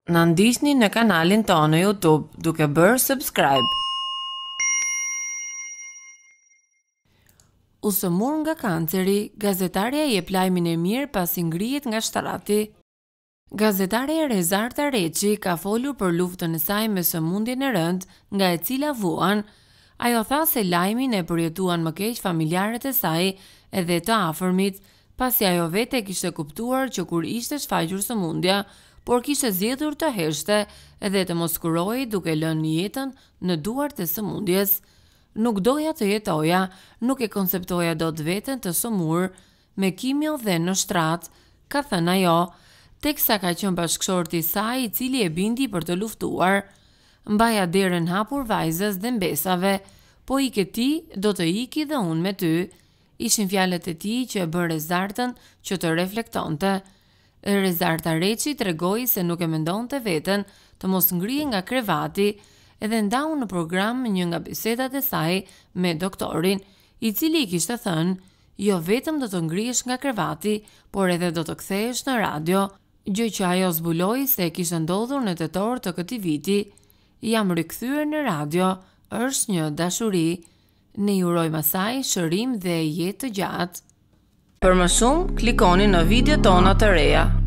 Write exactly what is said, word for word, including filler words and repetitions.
Na ndiqni në kanalin tonë në YouTube duke bërë subscribe. U sëmur nga kanceri, gazetarja jep lajmin e mirë pasi ngrihet nga shtrati. Gazetarja Rezarta Reçi ka folur për luftën e saj me sëmundjen e rëndë, nga e cila vuan. Ajo tha se lajmin e përjetuan më keq familjarët e saj edhe të afërmit, pasi ajo vetë kishte kuptuar që kur ishte shfaqur sëmundja, por kishte zgjedhur të heshte edhe të mos kurohej duke lënë jetën në duart e sëmundjes. Nuk doja të jetoja, nuk e konceptoja dot veten të semurë, me kimjo dhe në shtrat, ka thënë ajo, teksa ka qenë bashkëshorti i saj i cili e bindi për të luftuar. Mbaja derën hapur vajzës dhe mbesave, po ike ti, do të iki dhe unë me ty. Ishin fjalët e tij që e bën Rezartën që të reflektonte. Rezarta Reçi tregoi se nuk e mendonte veten të mos ngrihe nga krevati, edhe ndau në program një nga bisedat e saj me doktorin, i cili i kishte thënë, jo vetëm do të ngrihesh nga krevati, por edhe do të kthehesh në radio, gjë që ajo zbuloi se kishte ndodhur në tetor të këtij viti. Jam rikthyer në radio, është një dashuri. Ne ju urojmë asaj shërim dhe jetë të gjatë. Për më shumë, klikoni në video tona të reja.